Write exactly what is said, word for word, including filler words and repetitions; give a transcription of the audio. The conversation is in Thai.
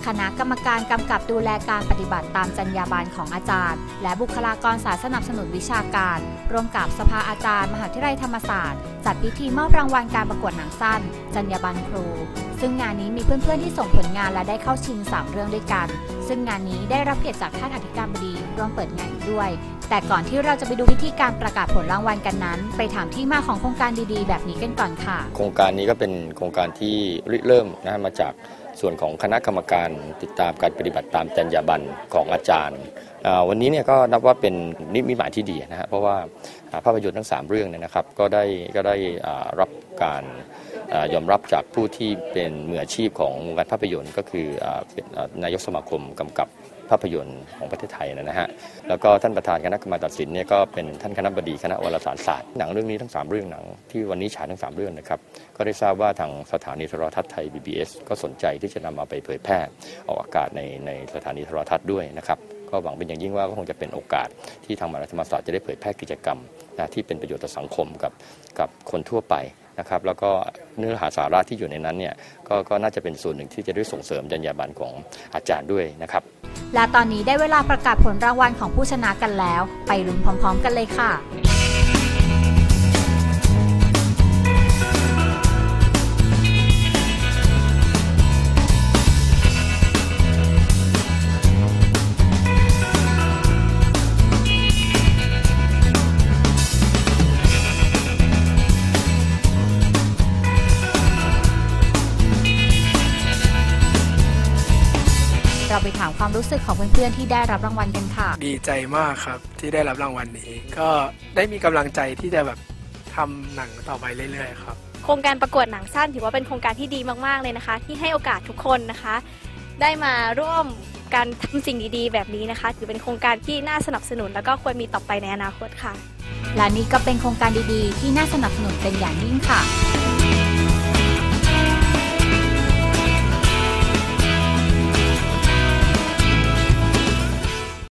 คณะกรรมการกำกับดูแลการปฏิบัติตามจรรยาบรรณของอาจารย์และบุคลากรสายสนับสนุนวิชาการร่วมกับสภาอาจารย์มหาวิทยาลัยธรรมศาสตร์จัดพิธีมอบรางวัลการประกวดหนังสั้นจรรยาบรรณครูซึ่งงานนี้มีเพื่อนๆที่ส่งผลงานและได้เข้าชิงสามเรื่องด้วยกันซึ่งงานนี้ได้รับเกียรติจากท่านอธิการบดีร่วมเปิดงานด้วยแต่ก่อนที่เราจะไปดูวิธีการประกาศผลรางวัลกันนั้นไปถามที่มาของโครงการดีๆแบบนี้กันก่อนค่ะโครงการนี้ก็เป็นโครงการที่ริเริ่มนะมาจากส่วนของคณะกรรมการติดตามการปฏิบัติตามจรรยาบรรณของอาจารย์วันนี้เนี่ยก็นับว่าเป็นนิมิตหมายที่ดีนะฮะเพราะว่าภาพยนตร์ทั้งสามเรื่องเนี่ยนะครับก็ได้ก็ได้รับการยอมรับจากผู้ที่เป็นมืออาชีพของวงการภาพยนตร์ก็คือนายกสมาคมกำกับภาพยนตร์ของประเทศไทยนะฮะแล้วก็ท่านประธานคณะกรรมการตัดสินเนี่ยก็เป็นท่านคณบดีคณะวารสารศาสตร์หนังเรื่องนี้ทั้งสามเรื่องหนังที่วันนี้ฉายทั้งสามเรื่องนะครับก็ได้ทราบว่าทางสถานีโทรทัศน์ไทย บี บี เอส ก็สนใจที่จะนำมาไปเผยแพร่ออกอากาศในในสถานีโทรทัศน์ด้วยนะครับก็หวังเป็นอย่างยิ่งว่าก็คงจะเป็นโอกาสที่ทางมหาวิทยาลัยธรรมศาสตร์จะได้เผยแพร่กิจกรรมนะที่เป็นประโยชน์ต่อสังคมกับกับคนทั่วไปนะครับแล้วก็เนื้อหาสาระที่อยู่ในนั้นเนี่ย ก, ก็น่าจะเป็นส่วนหนึ่งที่จะได้ส่งเสริมจรรยาบรรณของอาจารย์ด้วยนะครับและตอนนี้ได้เวลาประกาศผลรางวัลของผู้ชนะกันแล้วไปลุ้นพร้อมๆกันเลยค่ะเราไปถามความรู้สึกของเพื่อนๆที่ได้รับรางวัลกันค่ะดีใจมากครับที่ได้รับรางวัลนี้ก็ได้มีกำลังใจที่จะแบบทำหนังต่อไปเรื่อยๆครับโครงการประกวดหนังสั้นถือว่าเป็นโครงการที่ดีมากๆเลยนะคะที่ให้โอกาสทุกคนนะคะได้มาร่วมการทำสิ่งดีๆแบบนี้นะคะถือเป็นโครงการที่น่าสนับสนุนแล้วก็ควรมีต่อไปในอนาคตค่ะและนี่ก็เป็นโครงการดีๆที่น่าสนับสนุนเป็นอย่างยิ่งค่ะ